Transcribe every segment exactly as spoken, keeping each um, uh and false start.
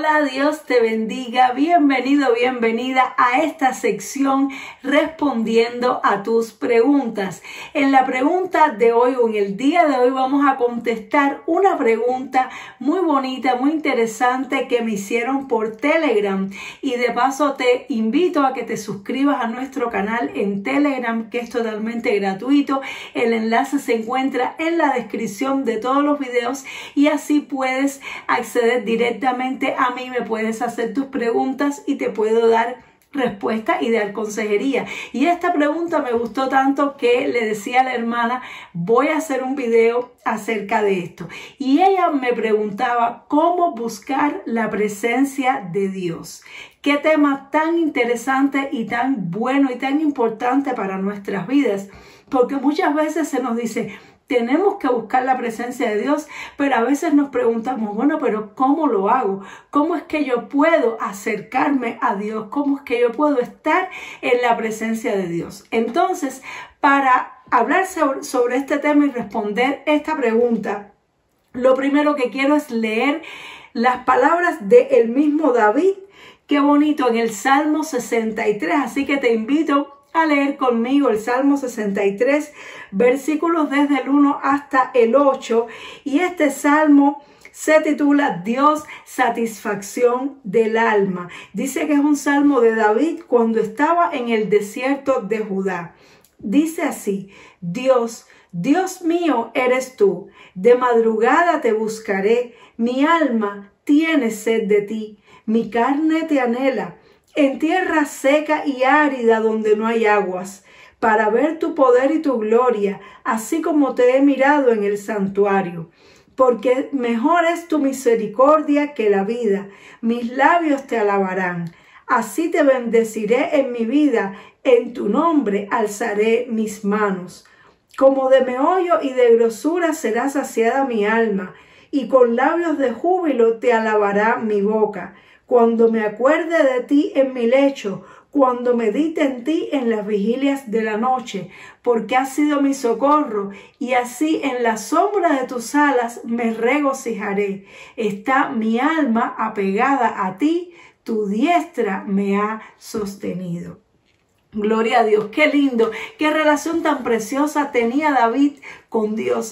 Hola, Dios te bendiga, bienvenido, bienvenida a esta sección respondiendo a tus preguntas. En la pregunta de hoy o en el día de hoy vamos a contestar una pregunta muy bonita, muy interesante que me hicieron por Telegram, y de paso te invito a que te suscribas a nuestro canal en Telegram, que es totalmente gratuito. El enlace se encuentra en la descripción de todos los videos y así puedes acceder directamente a mí, me puedes hacer tus preguntas y te puedo dar respuesta y dar consejería. Y esta pregunta me gustó tanto que le decía a la hermana, voy a hacer un video acerca de esto. Y ella me preguntaba cómo buscar la presencia de Dios. Qué tema tan interesante y tan bueno y tan importante para nuestras vidas, porque muchas veces se nos dice, tenemos que buscar la presencia de Dios, pero a veces nos preguntamos, bueno, pero ¿cómo lo hago? ¿Cómo es que yo puedo acercarme a Dios? ¿Cómo es que yo puedo estar en la presencia de Dios? Entonces, para hablar sobre, sobre este tema y responder esta pregunta, lo primero que quiero es leer las palabras del mismo David. Qué bonito, en el Salmo sesenta y tres, así que te invito a leer conmigo el Salmo sesenta y tres, versículos desde el uno hasta el ocho. Y este salmo se titula Dios, satisfacción del alma. Dice que es un salmo de David cuando estaba en el desierto de Judá. Dice así: Dios, Dios mío eres tú, de madrugada te buscaré, mi alma tiene sed de ti, mi carne te anhela, en tierra seca y árida donde no hay aguas, para ver tu poder y tu gloria, así como te he mirado en el santuario. Porque mejor es tu misericordia que la vida, mis labios te alabarán. Así te bendeciré en mi vida, en tu nombre alzaré mis manos. Como de meollo y de grosura será saciada mi alma, y con labios de júbilo te alabará mi boca. Cuando me acuerde de ti en mi lecho, cuando medite en ti en las vigilias de la noche, porque has sido mi socorro, y así en la sombra de tus alas me regocijaré. Está mi alma apegada a ti, tu diestra me ha sostenido. Gloria a Dios, qué lindo, qué relación tan preciosa tenía David con Dios.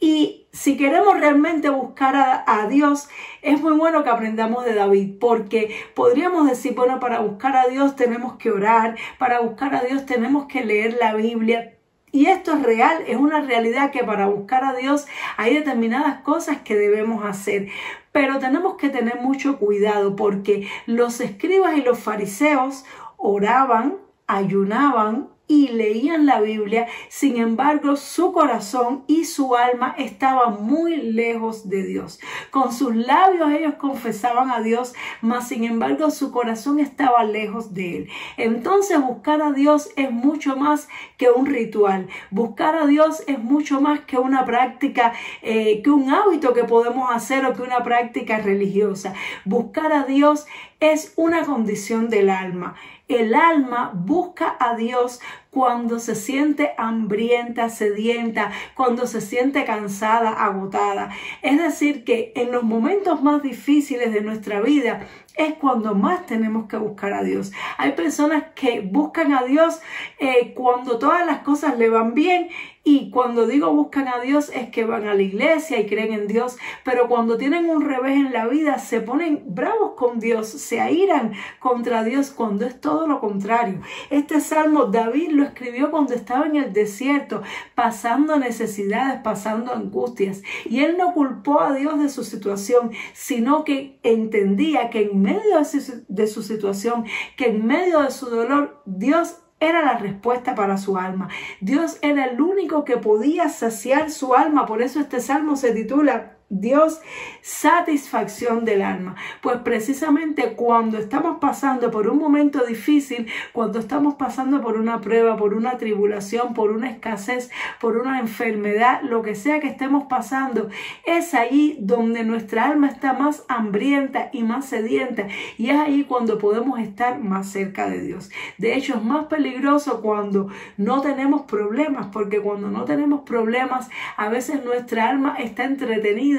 Y si queremos realmente buscar a, a Dios, es muy bueno que aprendamos de David, porque podríamos decir, bueno, para buscar a Dios tenemos que orar, para buscar a Dios tenemos que leer la Biblia. Y esto es real, es una realidad que para buscar a Dios hay determinadas cosas que debemos hacer. Pero tenemos que tener mucho cuidado, porque los escribas y los fariseos oraban, ayunaban y leían la Biblia, sin embargo su corazón y su alma estaban muy lejos de Dios. Con sus labios ellos confesaban a Dios, mas sin embargo su corazón estaba lejos de Él. Entonces buscar a Dios es mucho más que un ritual, buscar a Dios es mucho más que una práctica, eh, que un hábito que podemos hacer o que una práctica religiosa. Buscar a Dios es una condición del alma. El alma busca a Dios cuando se siente hambrienta, sedienta, cuando se siente cansada, agotada. Es decir, que en los momentos más difíciles de nuestra vida es cuando más tenemos que buscar a Dios. Hay personas que buscan a Dios eh, cuando todas las cosas le van bien, y cuando digo buscan a Dios es que van a la iglesia y creen en Dios, pero cuando tienen un revés en la vida se ponen bravos con Dios, se airan contra Dios, cuando es todo lo contrario. Este salmo David lo escribió cuando estaba en el desierto, pasando necesidades, pasando angustias, y él no culpó a Dios de su situación, sino que entendía que en medio de su, de su situación, que en medio de su dolor, Dios era la respuesta para su alma. Dios era el único que podía saciar su alma. Por eso este salmo se titula Dios, satisfacción del alma. Pues precisamente cuando estamos pasando por un momento difícil, cuando estamos pasando por una prueba, por una tribulación, por una escasez, por una enfermedad, lo que sea que estemos pasando, es ahí donde nuestra alma está más hambrienta y más sedienta, y es ahí cuando podemos estar más cerca de Dios. De hecho, es más peligroso cuando no tenemos problemas, porque cuando no tenemos problemas, a veces nuestra alma está entretenida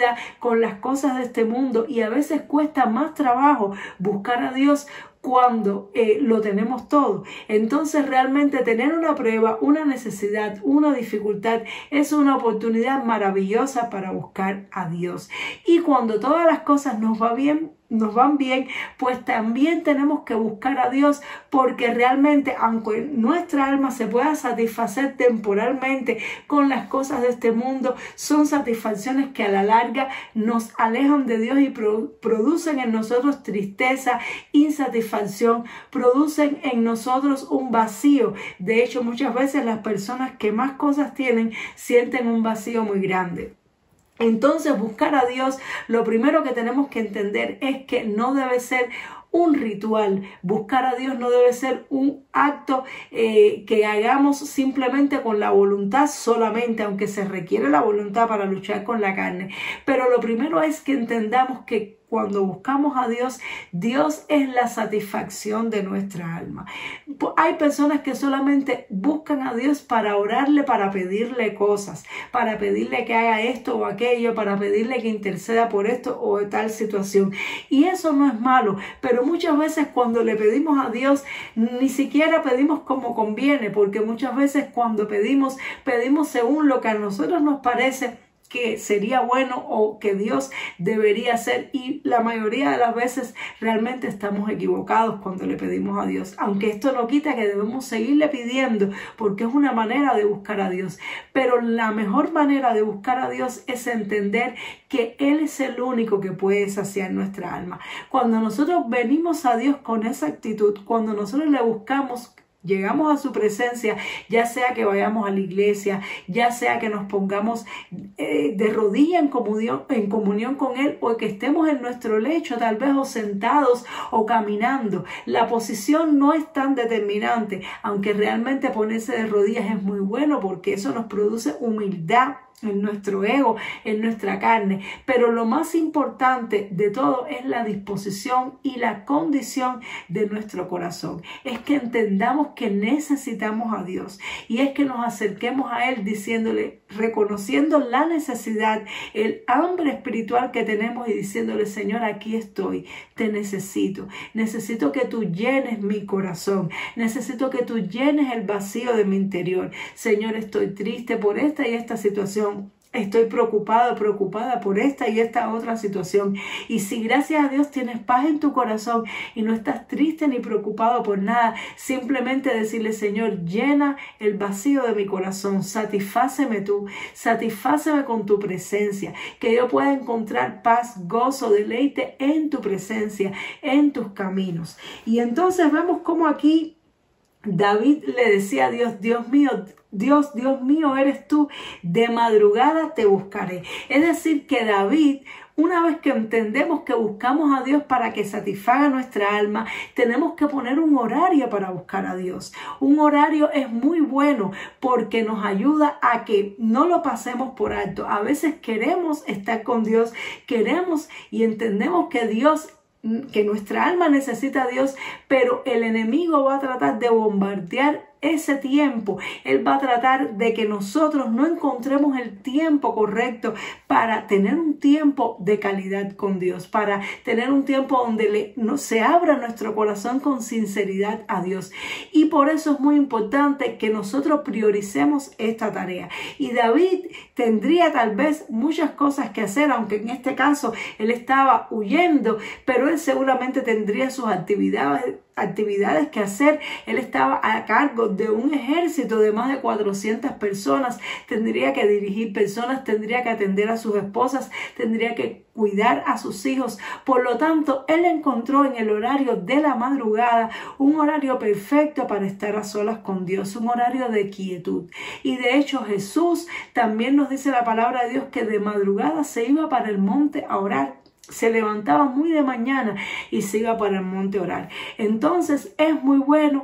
vida con las cosas de este mundo y a veces cuesta más trabajo buscar a Dios cuando eh, lo tenemos todo. Entonces realmente tener una prueba, una necesidad, una dificultad es una oportunidad maravillosa para buscar a Dios. Y cuando todas las cosas nos va bien, nos van bien, pues también tenemos que buscar a Dios, porque realmente aunque nuestra alma se pueda satisfacer temporalmente con las cosas de este mundo, son satisfacciones que a la larga nos alejan de Dios y pro producen en nosotros tristeza, insatisfacción, producen en nosotros un vacío. De hecho, muchas veces las personas que más cosas tienen sienten un vacío muy grande. Entonces, buscar a Dios, lo primero que tenemos que entender es que no debe ser un ritual. Buscar a Dios no debe ser un acto eh, que hagamos simplemente con la voluntad solamente, aunque se requiere la voluntad para luchar con la carne. Pero lo primero es que entendamos que cuando buscamos a Dios, Dios es la satisfacción de nuestra alma. Hay personas que solamente buscan a Dios para orarle, para pedirle cosas, para pedirle que haga esto o aquello, para pedirle que interceda por esto o tal situación. Y eso no es malo, pero muchas veces cuando le pedimos a Dios, ni siquiera pedimos como conviene, porque muchas veces cuando pedimos, pedimos según lo que a nosotros nos parece que sería bueno o que Dios debería hacer, y la mayoría de las veces realmente estamos equivocados cuando le pedimos a Dios, aunque esto no quita que debemos seguirle pidiendo, porque es una manera de buscar a Dios. Pero la mejor manera de buscar a Dios es entender que Él es el único que puede saciar nuestra alma. Cuando nosotros venimos a Dios con esa actitud, cuando nosotros le buscamos, llegamos a su presencia, ya sea que vayamos a la iglesia, ya sea que nos pongamos eh, de rodillas en comunión, en comunión con Él, o que estemos en nuestro lecho tal vez, o sentados o caminando. La posición no es tan determinante, aunque realmente ponerse de rodillas es muy bueno, porque eso nos produce humildad en nuestro ego, en nuestra carne. Pero lo más importante de todo es la disposición y la condición de nuestro corazón. Es que entendamos que necesitamos a Dios, y es que nos acerquemos a Él diciéndole, reconociendo la necesidad, el hambre espiritual que tenemos, y diciéndole: Señor, aquí estoy, te necesito, necesito que tú llenes mi corazón, necesito que tú llenes el vacío de mi interior. Señor, estoy triste por esta y esta situación. Estoy preocupado, preocupada por esta y esta otra situación. Y si gracias a Dios tienes paz en tu corazón y no estás triste ni preocupado por nada, simplemente decirle: Señor, llena el vacío de mi corazón, satisfáceme tú, satisfáceme con tu presencia, que yo pueda encontrar paz, gozo, deleite en tu presencia, en tus caminos. Y entonces vemos cómo aquí David le decía a Dios: Dios mío, Dios, Dios mío eres tú, de madrugada te buscaré. Es decir, que David, una vez que entendemos que buscamos a Dios para que satisfaga nuestra alma, tenemos que poner un horario para buscar a Dios. Un horario es muy bueno porque nos ayuda a que no lo pasemos por alto. A veces queremos estar con Dios, queremos y entendemos que Dios, que nuestra alma necesita a Dios, pero el enemigo va a tratar de bombardear ese tiempo. Él va a tratar de que nosotros no encontremos el tiempo correcto para tener un tiempo de calidad con Dios, para tener un tiempo donde le, no, se abra nuestro corazón con sinceridad a Dios. Y por eso es muy importante que nosotros prioricemos esta tarea. Y David tendría tal vez muchas cosas que hacer, aunque en este caso él estaba huyendo, pero él seguramente tendría sus actividades actividades que hacer. Él estaba a cargo de un ejército de más de cuatrocientas personas, tendría que dirigir personas, tendría que atender a sus esposas, tendría que cuidar a sus hijos. Por lo tanto, él encontró en el horario de la madrugada un horario perfecto para estar a solas con Dios, un horario de quietud. Y de hecho, Jesús también nos dice la palabra de Dios que de madrugada se iba para el monte a orar. Se levantaba muy de mañana y se iba para el monte a orar. Entonces es muy bueno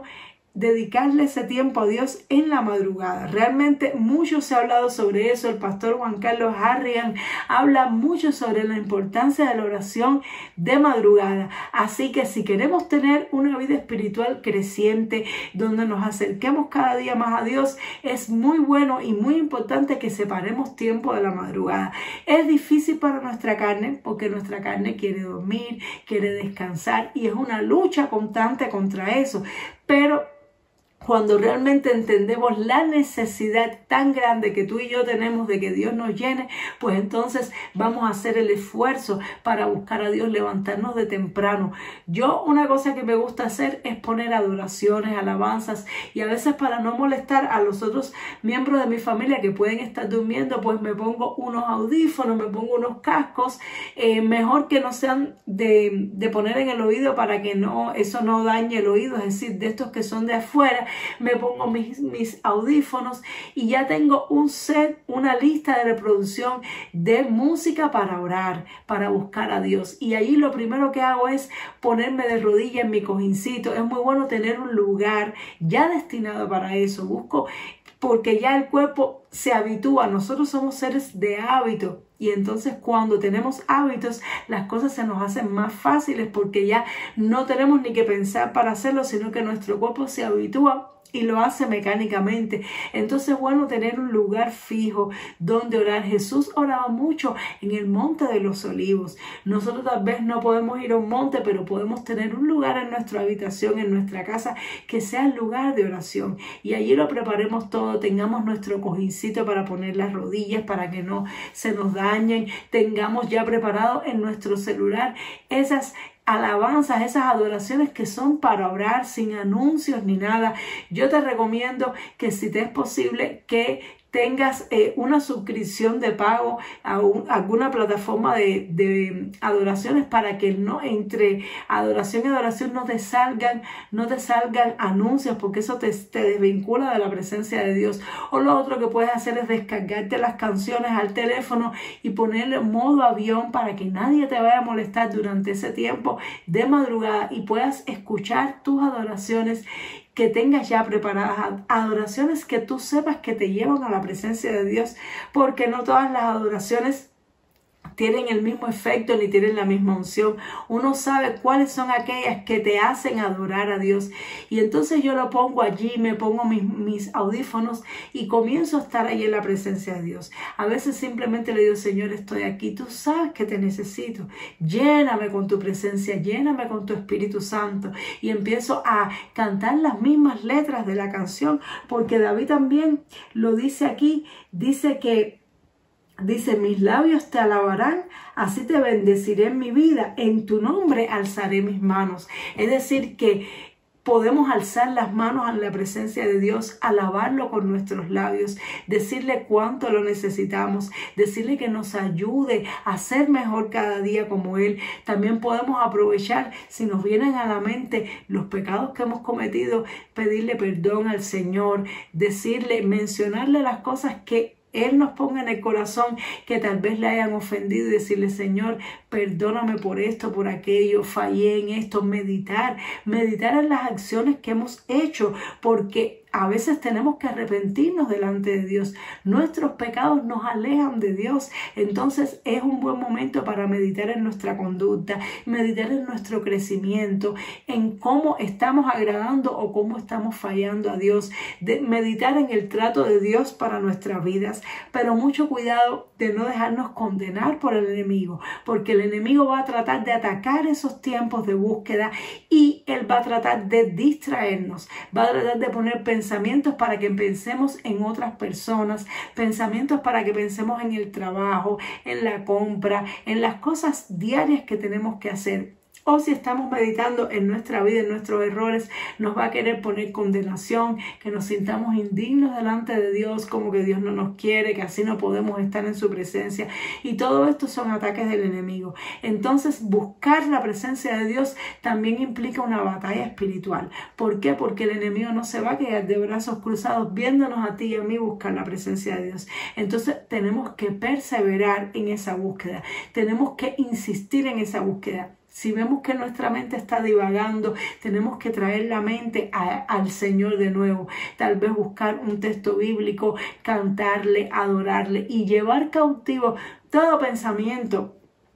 dedicarle ese tiempo a Dios en la madrugada. Realmente mucho se ha hablado sobre eso. El pastor Juan Carlos Harrigan habla mucho sobre la importancia de la oración de madrugada. Así que si queremos tener una vida espiritual creciente, donde nos acerquemos cada día más a Dios, es muy bueno y muy importante que separemos tiempo de la madrugada. Es difícil para nuestra carne, porque nuestra carne quiere dormir, quiere descansar, y es una lucha constante contra eso. Pero cuando realmente entendemos la necesidad tan grande que tú y yo tenemos de que Dios nos llene, pues entonces vamos a hacer el esfuerzo para buscar a Dios, levantarnos de temprano. Yo una cosa que me gusta hacer es poner adoraciones, alabanzas, y a veces para no molestar a los otros miembros de mi familia que pueden estar durmiendo, pues me pongo unos audífonos, me pongo unos cascos, eh, mejor que no sean de, de poner en el oído para que no, eso no dañe el oído, es decir, de estos que son de afuera. Me pongo mis, mis audífonos y ya tengo un set, una lista de reproducción de música para orar, para buscar a Dios. Y ahí lo primero que hago es ponerme de rodillas en mi cojincito. Es muy bueno tener un lugar ya destinado para eso. Busco, porque ya el cuerpo se habitúa. Nosotros somos seres de hábito. Y entonces cuando tenemos hábitos, las cosas se nos hacen más fáciles, porque ya no tenemos ni que pensar para hacerlo, sino que nuestro cuerpo se habitúa y lo hace mecánicamente. Entonces es bueno tener un lugar fijo donde orar. Jesús oraba mucho en el Monte de los Olivos. Nosotros tal vez no podemos ir a un monte, pero podemos tener un lugar en nuestra habitación, en nuestra casa, que sea el lugar de oración. Y allí lo preparemos todo, tengamos nuestro cojincito para poner las rodillas, para que no se nos dañen, tengamos ya preparado en nuestro celular esas alabanzas, esas adoraciones que son para orar, sin anuncios ni nada. Yo te recomiendo que si te es posible que tengas eh, una suscripción de pago a, un, a alguna plataforma de, de adoraciones, para que no entre adoración y adoración no te salgan, no te salgan anuncios, porque eso te, te desvincula de la presencia de Dios. O lo otro que puedes hacer es descargarte las canciones al teléfono y ponerle modo avión para que nadie te vaya a molestar durante ese tiempo de madrugada y puedas escuchar tus adoraciones, que tengas ya preparadas adoraciones que tú sepas que te llevan a la presencia de Dios, porque no todas las adoraciones tienen el mismo efecto ni tienen la misma unción. Uno sabe cuáles son aquellas que te hacen adorar a Dios, y entonces yo lo pongo allí, me pongo mis, mis audífonos y comienzo a estar ahí en la presencia de Dios. A veces simplemente le digo: Señor, estoy aquí, tú sabes que te necesito, lléname con tu presencia, lléname con tu Espíritu Santo, y empiezo a cantar las mismas letras de la canción, porque David también lo dice aquí, dice que Dice: mis labios te alabarán, así te bendeciré en mi vida, en tu nombre alzaré mis manos. Es decir, que podemos alzar las manos en la presencia de Dios, alabarlo con nuestros labios, decirle cuánto lo necesitamos, decirle que nos ayude a ser mejor cada día como Él. También podemos aprovechar, si nos vienen a la mente los pecados que hemos cometido, pedirle perdón al Señor, decirle, mencionarle las cosas que Él nos ponga en el corazón que tal vez le hayan ofendido, y decirle: Señor, perdóname por esto, por aquello, fallé en esto. Meditar, meditar en las acciones que hemos hecho, porque a veces tenemos que arrepentirnos delante de Dios. Nuestros pecados nos alejan de Dios. Entonces es un buen momento para meditar en nuestra conducta, meditar en nuestro crecimiento, en cómo estamos agradando o cómo estamos fallando a Dios, de meditar en el trato de Dios para nuestras vidas. Pero mucho cuidado de no dejarnos condenar por el enemigo, porque el enemigo va a tratar de atacar esos tiempos de búsqueda, y él va a tratar de distraernos, va a tratar de poner pensamientos para que pensemos en otras personas, pensamientos para que pensemos en el trabajo, en la compra, en las cosas diarias que tenemos que hacer. O si estamos meditando en nuestra vida, en nuestros errores, nos va a querer poner condenación, que nos sintamos indignos delante de Dios, como que Dios no nos quiere, que así no podemos estar en su presencia. Y todo esto son ataques del enemigo. Entonces, buscar la presencia de Dios también implica una batalla espiritual. ¿Por qué? Porque el enemigo no se va a quedar de brazos cruzados viéndonos a ti y a mí buscar la presencia de Dios. Entonces, tenemos que perseverar en esa búsqueda. Tenemos que insistir en esa búsqueda. Si vemos que nuestra mente está divagando, tenemos que traer la mente a, al Señor de nuevo. Tal vez buscar un texto bíblico, cantarle, adorarle y llevar cautivo todo pensamiento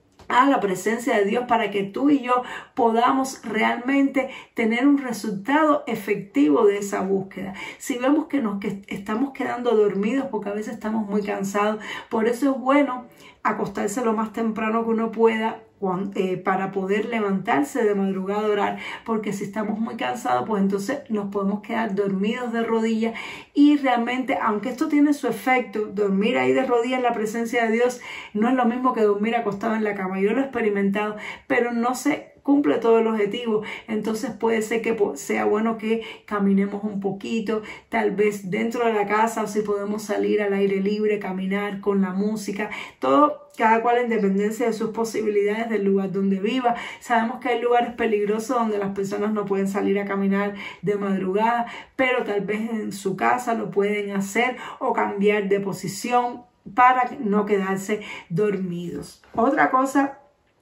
a la presencia de Dios para que tú y yo podamos realmente tener un resultado efectivo de esa búsqueda. Si vemos que nos que estamos quedando dormidos porque a veces estamos muy cansados, por eso es bueno acostarse lo más temprano que uno pueda eh, para poder levantarse de madrugada a orar, porque si estamos muy cansados, pues entonces nos podemos quedar dormidos de rodillas y realmente, aunque esto tiene su efecto, dormir ahí de rodillas en la presencia de Dios no es lo mismo que dormir acostado en la cama. Yo lo he experimentado, pero no sé, cumple todo el objetivo. Entonces puede ser que sea bueno que caminemos un poquito, tal vez dentro de la casa, o si podemos salir al aire libre, caminar con la música, todo, cada cual en dependencia de sus posibilidades del lugar donde viva. Sabemos que hay lugares peligrosos donde las personas no pueden salir a caminar de madrugada, pero tal vez en su casa lo pueden hacer o cambiar de posición para no quedarse dormidos. Otra cosa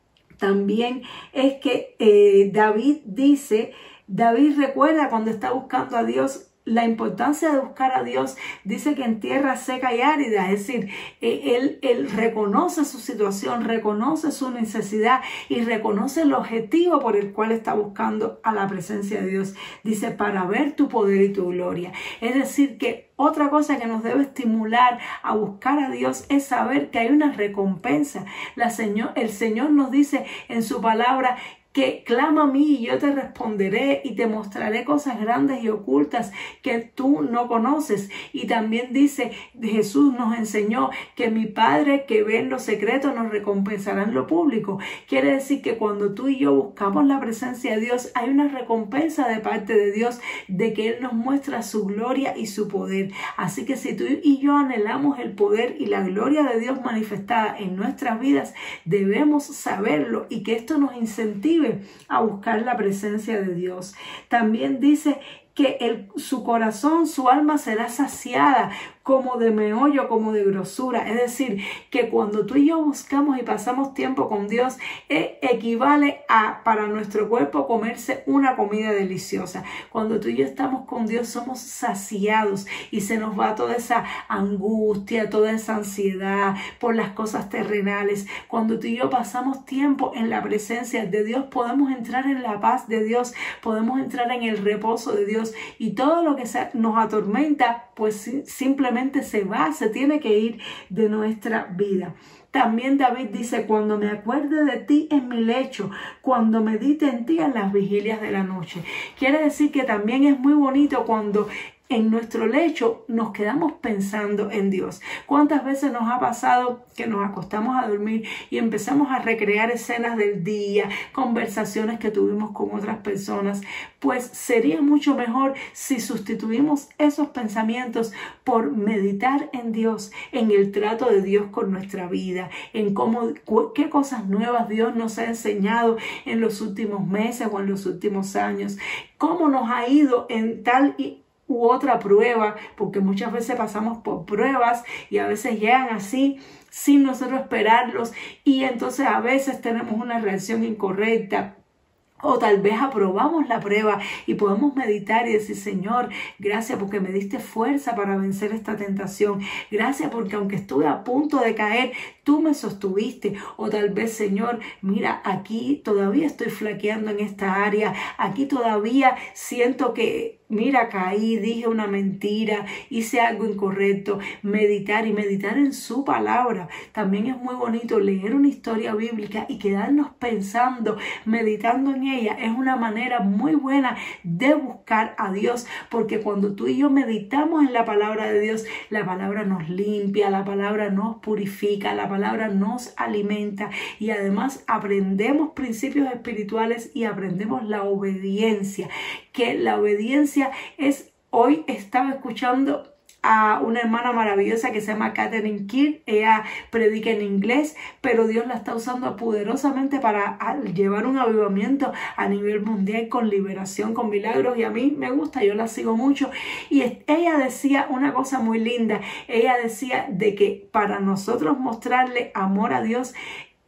también es que eh, David dice, David recuerda cuando está buscando a Dios, la importancia de buscar a Dios. Dice que en tierra seca y árida, es decir, eh, él, él reconoce su situación, reconoce su necesidad y reconoce el objetivo por el cual está buscando a la presencia de Dios. Dice, para ver tu poder y tu gloria. Es decir, que otra cosa que nos debe estimular a buscar a Dios es saber que hay una recompensa. La Señor, el Señor nos dice en su palabra que clama a mí y yo te responderé y te mostraré cosas grandes y ocultas que tú no conoces. Y también dice, Jesús nos enseñó que mi Padre que ve en lo secreto nos recompensará en lo público. Quiere decir que cuando tú y yo buscamos la presencia de Dios, hay una recompensa de parte de Dios de que Él nos muestra su gloria y su poder. Así que si tú y yo anhelamos el poder y la gloria de Dios manifestada en nuestras vidas, debemos saberlo y que esto nos incentive a buscar la presencia de Dios. También dice que el, su corazón, su alma será saciada como de meollo, como de grosura. Es decir, que cuando tú y yo buscamos y pasamos tiempo con Dios, eh, equivale a para nuestro cuerpo comerse una comida deliciosa. Cuando tú y yo estamos con Dios, somos saciados y se nos va toda esa angustia, toda esa ansiedad por las cosas terrenales. Cuando tú y yo pasamos tiempo en la presencia de Dios, podemos entrar en la paz de Dios, podemos entrar en el reposo de Dios y todo lo que nos atormenta, pues simplemente se va, se tiene que ir de nuestra vida. También David dice, cuando me acuerde de ti en mi lecho, cuando medite en ti en las vigilias de la noche. Quiere decir que también es muy bonito cuando en nuestro lecho nos quedamos pensando en Dios. ¿Cuántas veces nos ha pasado que nos acostamos a dormir y empezamos a recrear escenas del día, conversaciones que tuvimos con otras personas? Pues sería mucho mejor si sustituimos esos pensamientos por meditar en Dios, en el trato de Dios con nuestra vida, en cómo, qué cosas nuevas Dios nos ha enseñado en los últimos meses o en los últimos años, cómo nos ha ido en tal y u otra prueba, porque muchas veces pasamos por pruebas y a veces llegan así sin nosotros esperarlos y entonces a veces tenemos una reacción incorrecta. O tal vez aprobamos la prueba y podemos meditar y decir, Señor, gracias porque me diste fuerza para vencer esta tentación. Gracias porque aunque estuve a punto de caer, tú me sostuviste. O tal vez, Señor, mira, aquí todavía estoy flaqueando en esta área. Aquí todavía siento que, mira, caí, dije una mentira, hice algo incorrecto. Meditar y meditar en su palabra. También es muy bonito leer una historia bíblica y quedarnos pensando, meditando en ella. Es una manera muy buena de buscar a Dios, porque cuando tú y yo meditamos en la palabra de Dios, la palabra nos limpia, la palabra nos purifica, la palabra nos alimenta y además aprendemos principios espirituales y aprendemos la obediencia, que la obediencia es, hoy estaba escuchando a una hermana maravillosa que se llama Catherine Kirk. Ella predica en inglés, pero Dios la está usando poderosamente para llevar un avivamiento a nivel mundial con liberación, con milagros, y a mí me gusta, yo la sigo mucho. Y ella decía una cosa muy linda. Ella decía de que para nosotros mostrarle amor a Dios,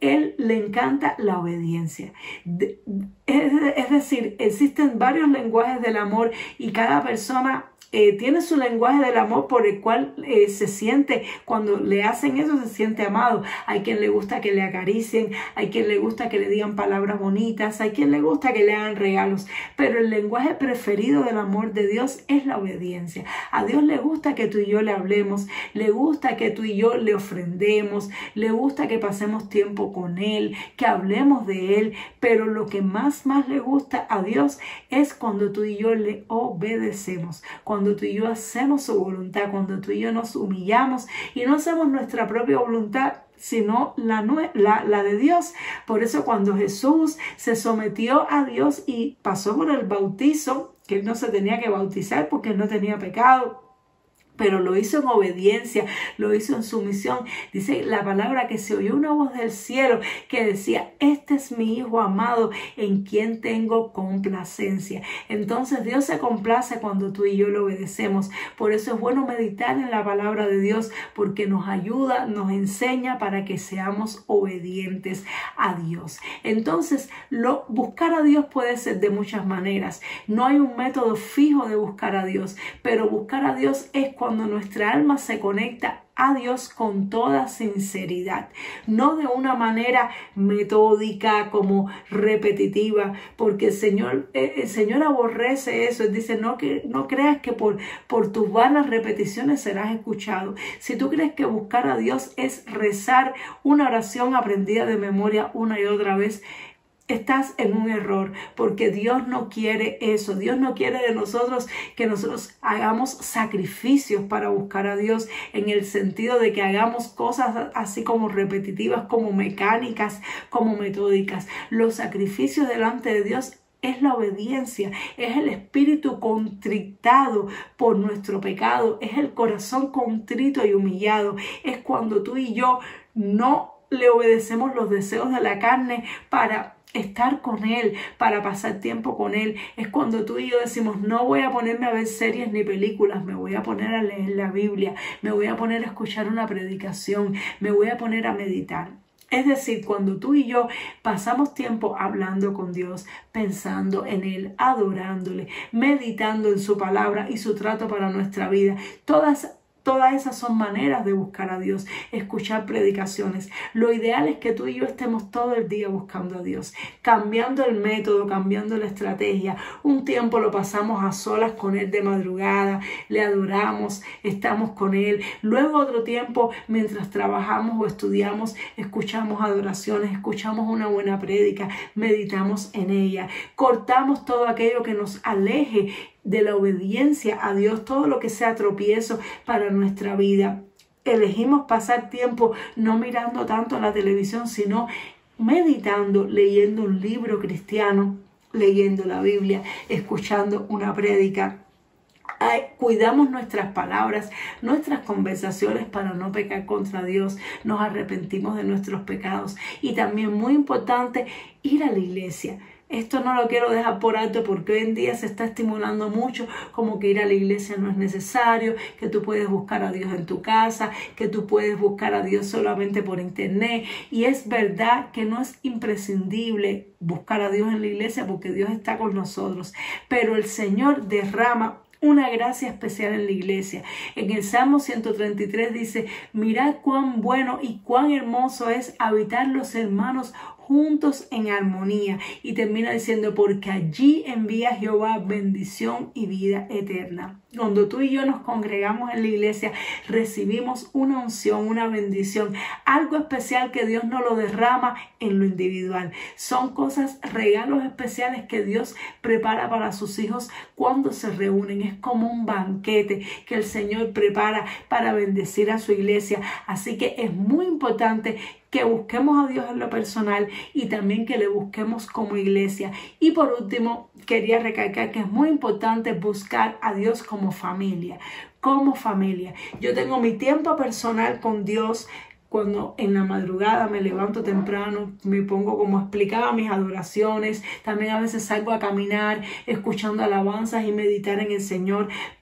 Él le encanta la obediencia. De, es, es decir, existen varios lenguajes del amor y cada persona Eh, tiene su lenguaje del amor por el cual eh, se siente, cuando le hacen eso, se siente amado. Hay quien le gusta que le acaricien, hay quien le gusta que le digan palabras bonitas, hay quien le gusta que le hagan regalos, pero el lenguaje preferido del amor de Dios es la obediencia. A Dios le gusta que tú y yo le hablemos, le gusta que tú y yo le ofrendemos, le gusta que pasemos tiempo con Él, que hablemos de Él, pero lo que más, más le gusta a Dios es cuando tú y yo le obedecemos, cuando tú y yo hacemos su voluntad, cuando tú y yo nos humillamos y no hacemos nuestra propia voluntad, sino la, la, la de Dios. Por eso cuando Jesús se sometió a Dios y pasó por el bautizo, que Él no se tenía que bautizar porque Él no tenía pecado, pero lo hizo en obediencia, lo hizo en sumisión. Dice la palabra que se oyó una voz del cielo que decía: este es mi Hijo amado en quien tengo complacencia. Entonces Dios se complace cuando tú y yo lo obedecemos. Por eso es bueno meditar en la palabra de Dios, porque nos ayuda, nos enseña para que seamos obedientes a Dios. Entonces, lo, buscar a Dios puede ser de muchas maneras. No hay un método fijo de buscar a Dios, pero buscar a Dios es cuando cuando nuestra alma se conecta a Dios con toda sinceridad, no de una manera metódica como repetitiva, porque el Señor, el Señor aborrece eso. Él dice: no, que, no creas que por, por tus vanas repeticiones serás escuchado. Si tú crees que buscar a Dios es rezar una oración aprendida de memoria una y otra vez, estás en un error, porque Dios no quiere eso. Dios no quiere de nosotros que nosotros hagamos sacrificios para buscar a Dios, en el sentido de que hagamos cosas así como repetitivas, como mecánicas, como metódicas. Los sacrificios delante de Dios es la obediencia, es el espíritu contritado por nuestro pecado, es el corazón contrito y humillado. Es cuando tú y yo no le obedecemos los deseos de la carne para estar con Él, para pasar tiempo con Él. Es cuando tú y yo decimos: no voy a ponerme a ver series ni películas, me voy a poner a leer la Biblia, me voy a poner a escuchar una predicación, me voy a poner a meditar. Es decir, cuando tú y yo pasamos tiempo hablando con Dios, pensando en Él, adorándole, meditando en su palabra y su trato para nuestra vida, todas Todas esas son maneras de buscar a Dios, escuchar predicaciones. Lo ideal es que tú y yo estemos todo el día buscando a Dios, cambiando el método, cambiando la estrategia. Un tiempo lo pasamos a solas con Él de madrugada, le adoramos, estamos con Él. Luego otro tiempo, mientras trabajamos o estudiamos, escuchamos adoraciones, escuchamos una buena prédica, meditamos en ella. Cortamos todo aquello que nos aleje de la obediencia a Dios, todo lo que sea tropiezo para nuestra vida. Elegimos pasar tiempo no mirando tanto la televisión, sino meditando, leyendo un libro cristiano, leyendo la Biblia, escuchando una prédica. Ay, cuidamos nuestras palabras, nuestras conversaciones para no pecar contra Dios. Nos arrepentimos de nuestros pecados. Y también, muy importante, ir a la iglesia. Esto no lo quiero dejar por alto, porque hoy en día se está estimulando mucho como que ir a la iglesia no es necesario, que tú puedes buscar a Dios en tu casa, que tú puedes buscar a Dios solamente por internet. Y es verdad que no es imprescindible buscar a Dios en la iglesia, porque Dios está con nosotros. Pero el Señor derrama una gracia especial en la iglesia. En el Salmo ciento treinta y tres dice: mirad cuán bueno y cuán hermoso es habitar los hermanos juntos en armonía. Y termina diciendo: porque allí envía Jehová bendición y vida eterna. Cuando tú y yo nos congregamos en la iglesia, recibimos una unción, una bendición, algo especial que Dios no lo derrama en lo individual. Son cosas, regalos especiales que Dios prepara para sus hijos cuando se reúnen. Es como un banquete que el Señor prepara para bendecir a su iglesia. Así que es muy importante que busquemos a Dios en lo personal y también que le busquemos como iglesia. Y por último, quería recalcar que es muy importante buscar a Dios como familia, como familia. Yo tengo mi tiempo personal con Dios. Cuando en la madrugada me levanto temprano, me pongo, como explicaba, mis adoraciones. También a veces salgo a caminar, escuchando alabanzas y meditar en el Señor.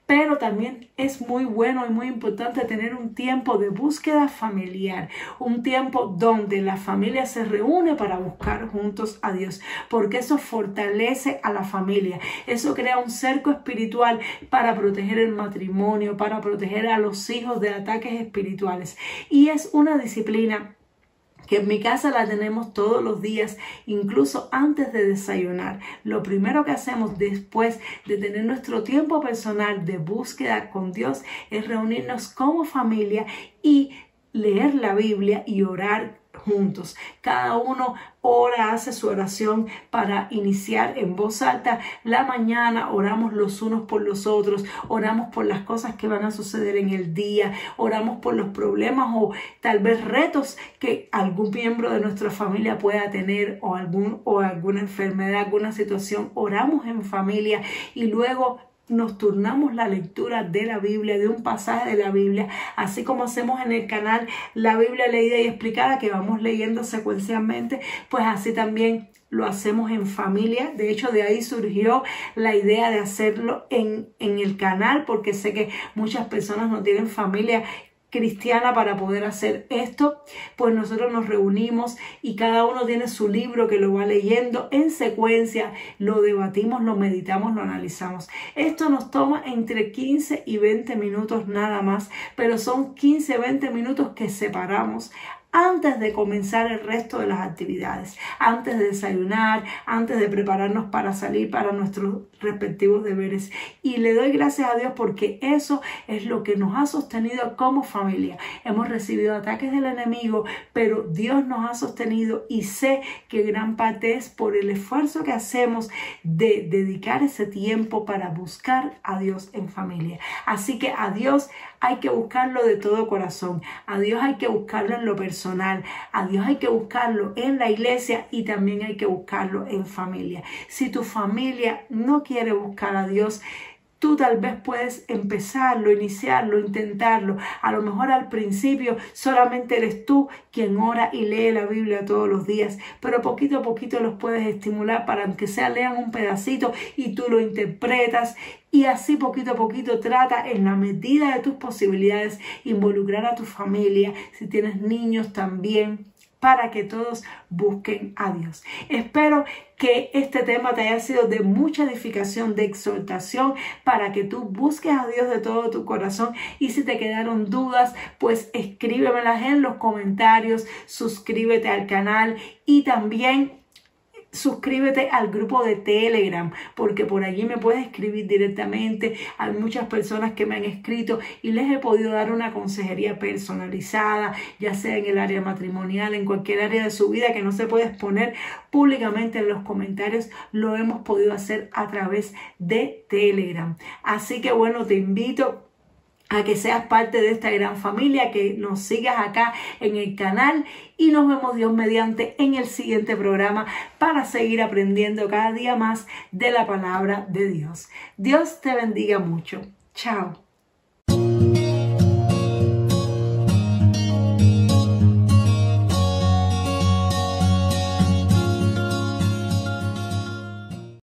pero también es muy bueno y muy importante tener un tiempo de búsqueda familiar, un tiempo donde la familia se reúne para buscar juntos a Dios, porque eso fortalece a la familia, eso crea un cerco espiritual para proteger el matrimonio, para proteger a los hijos de ataques espirituales, y es una disciplina que en mi casa la tenemos todos los días, incluso antes de desayunar. Lo primero que hacemos después de tener nuestro tiempo personal de búsqueda con Dios es reunirnos como familia y leer la Biblia y orar juntos. Cada uno ora, hace su oración para iniciar en voz alta la mañana. Oramos los unos por los otros, oramos por las cosas que van a suceder en el día, oramos por los problemas o tal vez retos que algún miembro de nuestra familia pueda tener, o algún o alguna enfermedad, alguna situación. Oramos en familia y luego nos turnamos la lectura de la Biblia, de un pasaje de la Biblia, así como hacemos en el canal La Biblia Leída y Explicada, que vamos leyendo secuencialmente, pues así también lo hacemos en familia. De hecho, de ahí surgió la idea de hacerlo en, en el canal, porque sé que muchas personas no tienen familia cristiana para poder hacer esto. Pues nosotros nos reunimos y cada uno tiene su libro que lo va leyendo en secuencia, lo debatimos, lo meditamos, lo analizamos. Esto nos toma entre quince y veinte minutos nada más, pero son quince, veinte minutos que separamos antes de comenzar el resto de las actividades, antes de desayunar, antes de prepararnos para salir para nuestros respectivos deberes. Y le doy gracias a Dios porque eso es lo que nos ha sostenido como familia. Hemos recibido ataques del enemigo, pero Dios nos ha sostenido, y sé que gran parte es por el esfuerzo que hacemos de dedicar ese tiempo para buscar a Dios en familia. Así que a Dios hay que buscarlo de todo corazón, a Dios hay que buscarlo en lo personal, a Dios hay que buscarlo en la iglesia y también hay que buscarlo en familia. Si tu familia no quiere buscar a Dios, tú tal vez puedes empezarlo, iniciarlo, intentarlo. A lo mejor al principio solamente eres tú quien ora y lee la Biblia todos los días, pero poquito a poquito los puedes estimular para que sea lean un pedacito y tú lo interpretas. Y así poquito a poquito trata, en la medida de tus posibilidades, involucrar a tu familia, si tienes niños también, para que todos busquen a Dios. Espero que este tema te haya sido de mucha edificación, de exhortación, para que tú busques a Dios de todo tu corazón. Y si te quedaron dudas, pues escríbemelas en los comentarios, suscríbete al canal y también suscríbete al grupo de Telegram, porque por allí me puedes escribir directamente. Hay muchas personas que me han escrito y les he podido dar una consejería personalizada, ya sea en el área matrimonial, en cualquier área de su vida que no se puede exponer públicamente en los comentarios. Lo hemos podido hacer a través de Telegram. Así que bueno, te invito a que seas parte de esta gran familia, que nos sigas acá en el canal, y nos vemos Dios mediante en el siguiente programa para seguir aprendiendo cada día más de la palabra de Dios. Dios te bendiga mucho. Chao.